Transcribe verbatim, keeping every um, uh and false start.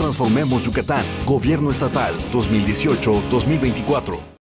transformemos Yucatán. Gobierno Estatal dos mil dieciocho a dos mil veinticuatro.